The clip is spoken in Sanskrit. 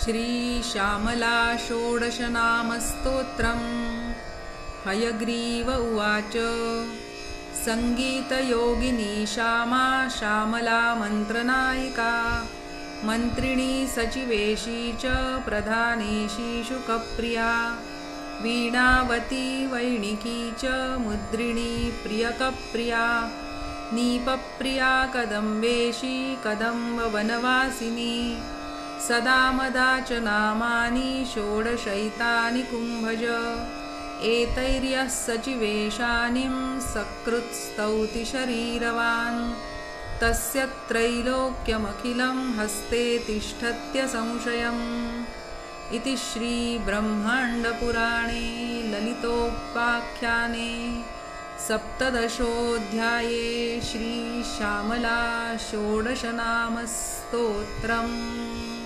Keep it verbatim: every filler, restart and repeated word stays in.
श्रीश्यामला षोडशनामस्तोत्रम्। हयग्रीव उवाच। सङ्गीतयोगिनी श्यामा श्यामला मन्त्रनायिका, मन्त्रिणी सचिवेशी च प्रधानेशी शुकप्रिया, वीणावती वैणिकी च मुद्रिणी प्रियकप्रिया, नीपप्रिया कदम्बेशी कदम्बवनवासिनी, सदा मदा च नामानि षोडशैतानि कुम्भज। एतैर्यः सचिवेशानिं सकृत्स्तौति शरीरवान्, तस्य त्रैलोक्यमखिलं हस्ते तिष्ठत्य संशयम्। इति श्रीब्रह्माण्डपुराणे ललितोपाख्याने सप्तदशोऽध्याये श्रीश्यामला षोडशनामस्तोत्रम्।